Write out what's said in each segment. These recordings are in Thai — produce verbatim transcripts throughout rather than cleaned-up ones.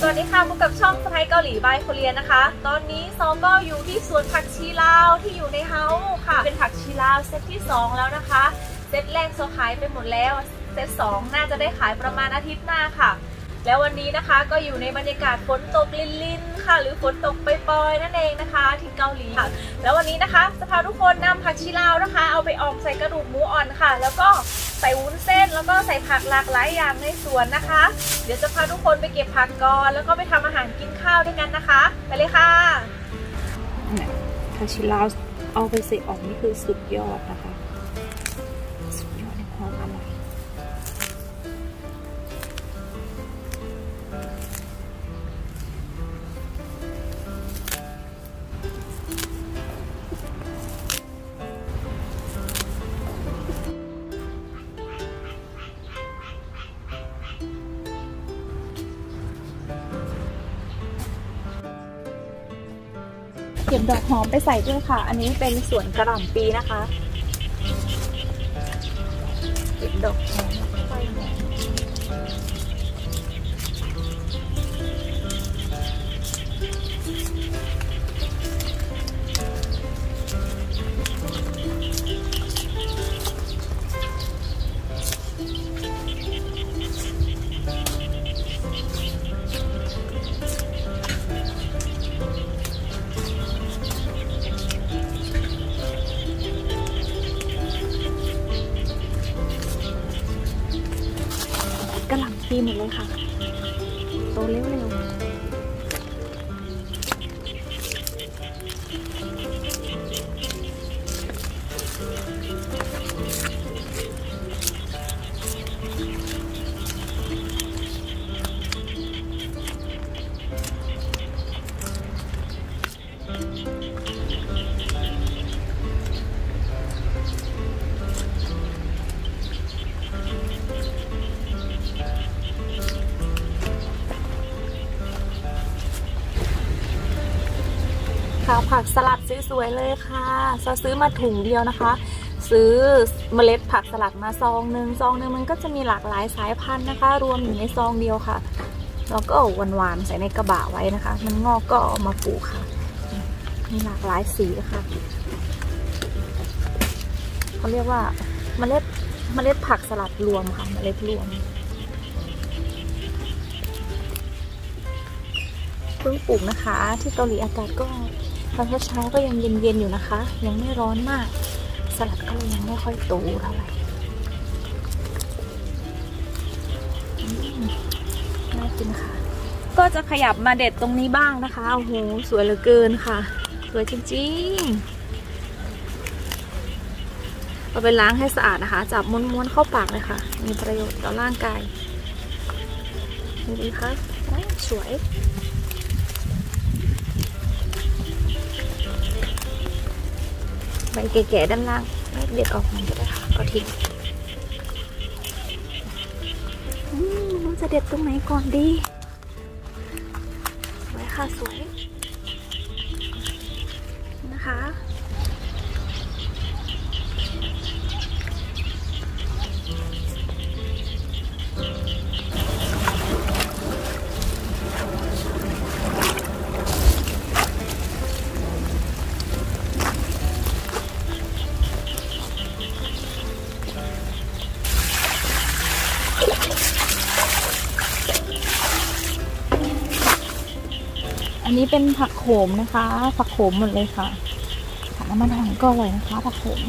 วัสดีค่ะพบกับช่องสไปเกาหลีบายโคเรียนะคะตอนนี้ซอก็อยู่ที่สวนผักชีลาวที่อยู่ในเฮาส์ค่ะเป็นผักชีลาวเซตที่สองแล้วนะคะเซตแรกซอขายไปหมดแล้วเซตสองน่าจะได้ขายประมาณอาทิตย์หน้าค่ะแล้ววันนี้นะคะก็อยู่ในบรรยากาศฝนตกลินๆค่ะหรือฝนตกปล่อยๆนั่นเองนะคะที่เกาหลีค่ะแล้ววันนี้นะคะจะพาทุกคนนำผักชีลาวนะคะเอาไปออกใส่กระดูกหมูอ่อนค่ะแล้วก็ใส่วุ้นเส้นแล้วก็ใส่ผักหลากหลายอย่างในสวนนะคะเดี๋ยวจะพาทุกคนไปเก็บผักก่อนแล้วก็ไปทำอาหารกินข้าวด้วยกันนะคะไปเลยค่ะผักชีลาวเอาไปใส่ออกนี่คือสุดยอดนะคะสุดยอดในความอร่อยเก็บดอกหอมไปใส่ด้วยค่ะอันนี้เป็นสวนกระหล่ำปีนะคะเก็บดอกหอมไปกระหล่ำปีหมดเลยค่ะโตเร็วๆผักสลัดสวยๆเลยค่ะซอซื้อมาถุงเดียวนะคะซื้อเมล็ดผักสลัดมาซองหนึ่งซองหนึ่งมันก็จะมีหลากหลายสายพันธุ์นะคะรวมอยู่ในซองเดียวค่ะแล้วก็หวานๆใส่ในกระบะไว้นะคะมันงอกก็เอามาปลูกค่ะมีหลากหลายสีค่ะเขาเรียกว่าเมล็ดเมล็ดผักสลัดรวมค่ะเมล็ดรวมเพิ่งปลูกนะคะที่เกาหลีอากาศก็ตอนเช้าก็ยังเย็นๆอยู่นะคะยังไม่ร้อนมากสลัดก็เลยยังไม่ค่อยโตเท่าไหร่น่ากินค่ะก็จะขยับมาเด็ดตรงนี้บ้างนะคะโอ้โหสวยเหลือเกินค่ะสวยจริงๆเอาไปล้างให้สะอาดนะคะจับม้วนๆเข้าปากเลยค่ะมีประโยชน์ต่อร่างกายดูดีค่ะสวยใบแก่ๆด้านล่างเด็ดออกมันก็ได้ค่ะก็ทิ้งเราจะเด็ดตรงไหนก่อนดีสวยค่ะสวยนะคะอันนี้เป็นผักโขมนะคะผักโขมหมดเลยค่ะผักน้ำมันหอยก็อร่อยนะคะผักโขม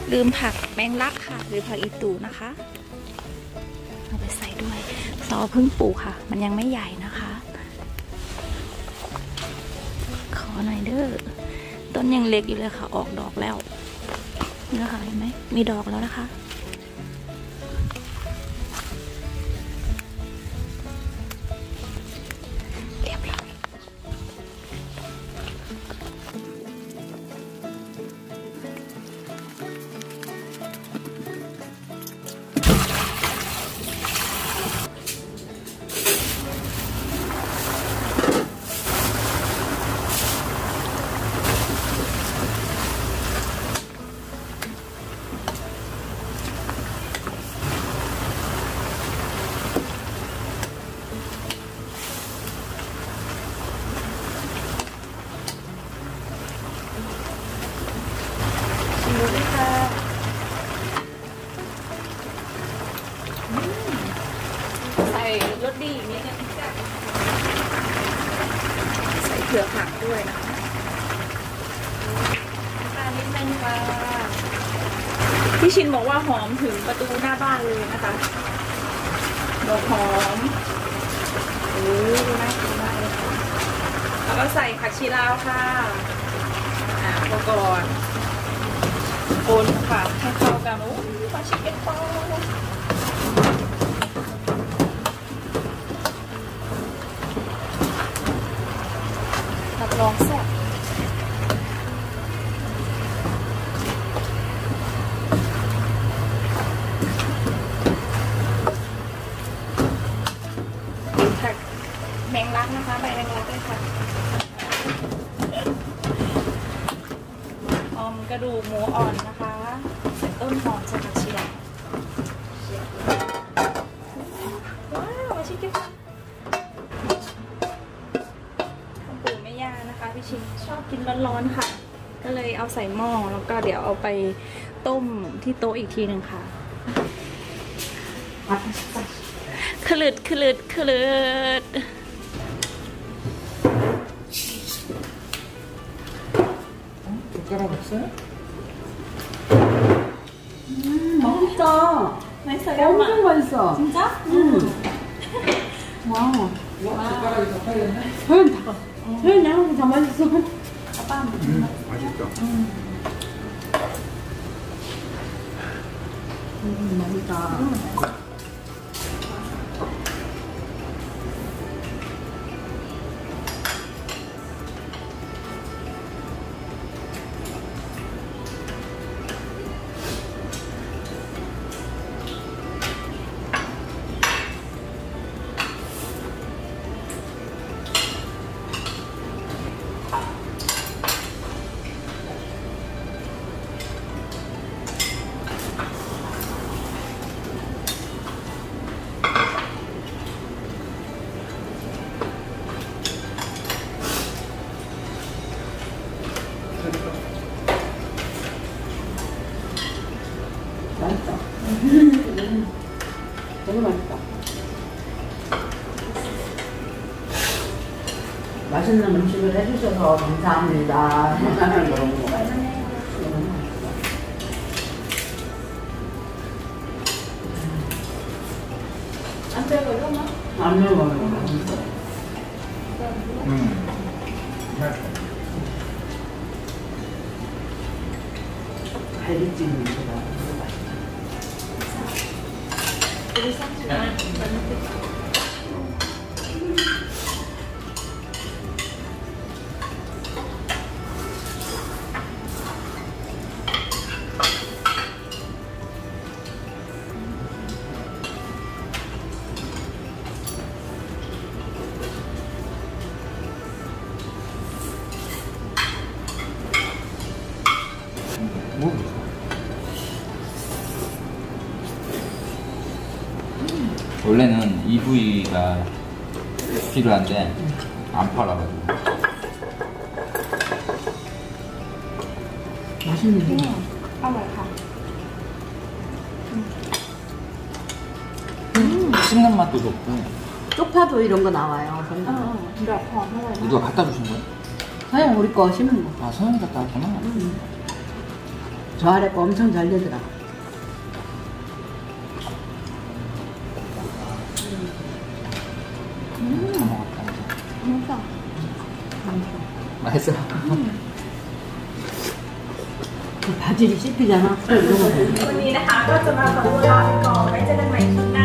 ลืมผักแมงลักค่ะหรือผักอีตูนะคะเอาไปใส่ด้วยซอเพิ่งปลูกค่ะมันยังไม่ใหญ่นะคะขอหน่อยเด้อต้นยังเล็กอยู่เลยค่ะออกดอกแล้วนี่ค่ะเห็นไหมมีดอกแล้วนะคะเรียบร้อยดูด้วยค่ะใส่รสดีนิดนึงใส่เผือกผักด้วยนะคะตาลนิดนึงค่ะพี่ชินบอกว่าหอมถึงประตูหน้าบ้านเลยนะคะดอกหอมโอ้ดูน่ากินมากเลยค่ะแล้วก็ใส่ผักชีลาวค่ะอ่าพอก่อนคนค่ะให้เข้ากันโอ้ยมาชิคเก้นปอรับรองแซ่บผักแมงลักนะคะใบแมงลักด้วยค่ะออมกระดูกหมูอ่อนนะคะใส่ต้นหอมใส่ผักชีลาวว้าวมาชิคกี้พายคุณปู่แม่ย่านะคะพี่ชินชอบกินร้อนๆค่ะก็เลยเอาใส่หม้อแล้วก็เดี๋ยวเอาไปต้มที่โต๊ะอีกทีหนึ่งค่ะขลืดขลืดขลืด 맛있어요? 음, 맛있다. 맛있어요? 엄청 맛있어. 진짜? 응. 와우. 젓가락이 더 파였네? 서현 다. 서현 양은 다 맛있어. 아빠 음, 맛있다. 음. 음, 맛있다. 음. 맛있다. 너무 맛있다. 맛있는 음식을 해주셔서 감사합니다. 너무 안 매워요, 엄마? 안 매워요. 음. 맛있다. 갈비찜 냄새가 너무 맛있다. 우리 쌈주가 맛있겠다. 먹어보세요. 원래는 이 부위가 필요한데 안 팔아가지고. 맛있는데? 어ร่อยค่ะ 음. 씹는 맛도 좋고. 쪽파도 이런 거 나와요. ดอกหอมอร่อยมาก 누가 갖다 주신 거야? 서양 우리 거 심은 거. 아, 서영이 갖다 왔구나. 음. 저 아래 거 엄청 잘 되더라. 다 먹었다. 맛있어. 맛있어. 그 바질이 씹히잖아. 이거 วันนี้นะคะก็จะมาขอตัวลาไปก่อนไว้เจอกันใหม่คลิปหน้า